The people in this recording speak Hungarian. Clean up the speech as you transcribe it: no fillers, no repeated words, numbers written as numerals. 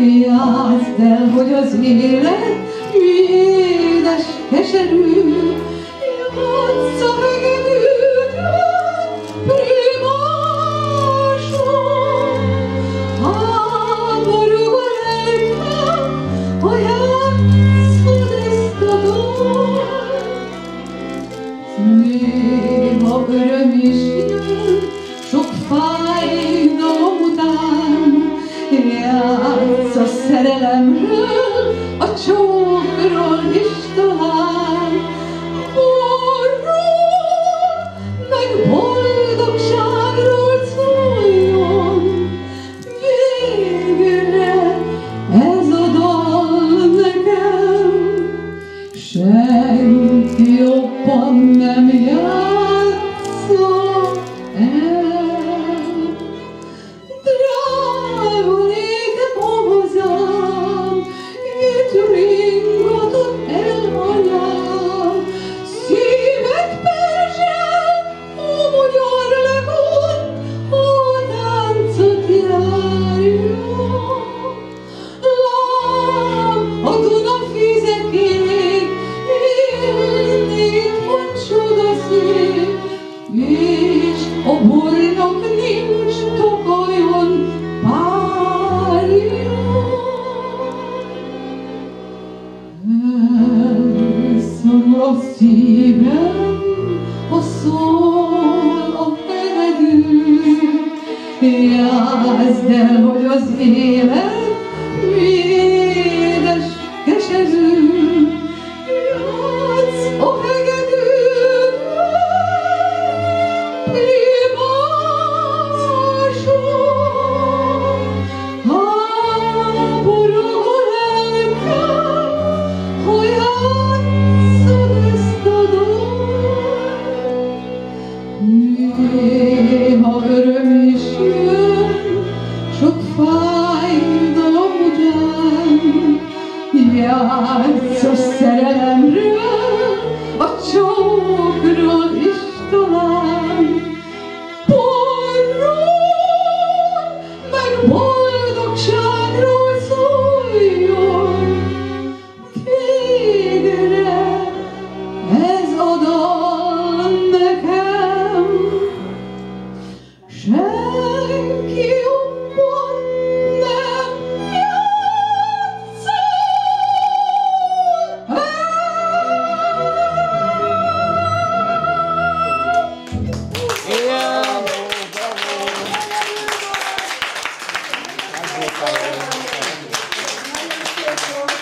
Játszd el, hogy az élet mi édes, keserű, játsz a hegedűdre, primásom. Háború a lelkem, ha játszod ezt a dalt. Néha öröm is jön, sok fájdalom után, játsz a szerelemről, a csókról is talán. Borról, meg boldogságról szóljon, végre ez a dal nekem. Senki jobban nem játsza el. Drága nékem hozzám, itt ringatott el anyám. Szíved perzsel, ó magyar legond, ó táncot járjon. Lám, a Duna vize kék, élni itt van csodaszép, és a bornak nincs Tokajon párja. Elszorul a szívem, ha szól a hegedű, játszd el, hogy az élet mi édes, keserű, játsz a hegedűdre, primásom. Háború a lelkem, ha játszod ezt a dalt. Néha öröm is jön, sok fájdalom után, játsz a szerelemről, a csókról is talán. Borról, meg boldogságról szóljon, végre ez a dal nekem. Senki jobban nem játszol el. Igen!